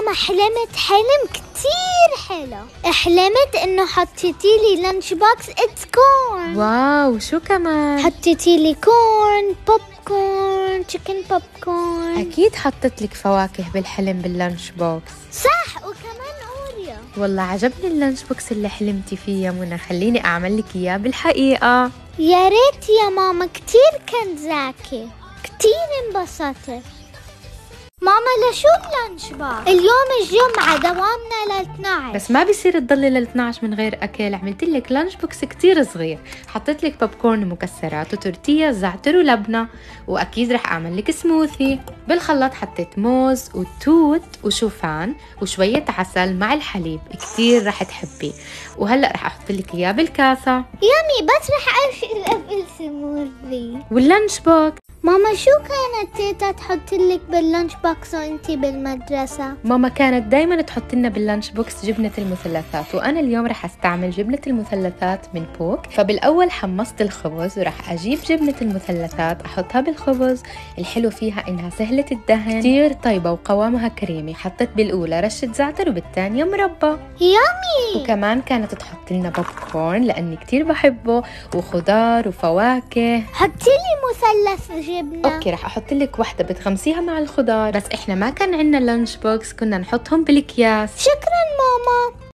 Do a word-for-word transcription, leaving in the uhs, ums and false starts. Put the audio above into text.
ماما حلمت حلم كتير حلو. حلمت انه حطيتي لي لانش بوكس اتس كورن. واو، شو كمان؟ حطيتي لي كورن، بوب كورن، تشيكن بوب كورن. اكيد حطت لك فواكه بالحلم باللانش بوكس. صح، وكمان اوريو. والله عجبني اللانش بوكس اللي حلمتي فيه يا منى، خليني اعمل لك اياه بالحقيقة. يا ريت يا ماما، كتير كان ذكي، كتير انبسطت. ماما لشو اللانش بوكس؟ اليوم الجمعة دوامنا ل اثنعش. بس ما بيصير تضلي لل اثنعش من غير اكل. عملت لك لانش بوكس كتير صغير، حطيت لك بوب كورن ومكسرات وتورتيه زعتر ولبنه، واكيد رح اعمل لك سموثي. بالخلاط حطيت موز وتوت وشوفان وشويه عسل مع الحليب، كتير رح تحبيه. وهلا رح احط لك اياه بالكاسه. يامي، بس رح اشيل ابل سموثي. واللانش بوكس ماما شو كانت تيتا تحط لك باللانش بوكس وانتي بالمدرسة؟ ماما كانت دايما تحط لنا باللانش بوكس جبنة المثلثات، وأنا اليوم رح أستعمل جبنة المثلثات من بوك. فبالأول حمصت الخبز ورح أجيب جبنة المثلثات أحطها بالخبز. الحلو فيها إنها سهلة الدهن، كتير طيبة وقوامها كريمي. حطيت بالأولى رشة زعتر وبالثانية مربى. يامي. وكمان كانت تحط لنا بوب كورن لأني كتير بحبه، وخضار وفواكه. حطي لي مثلث جبنة. اوكي، رح احط لك وحده بتغمسيها مع الخضار. بس احنا ما كان عندنا لانش بوكس، كنا نحطهم بالاكياس. شكرا ماما.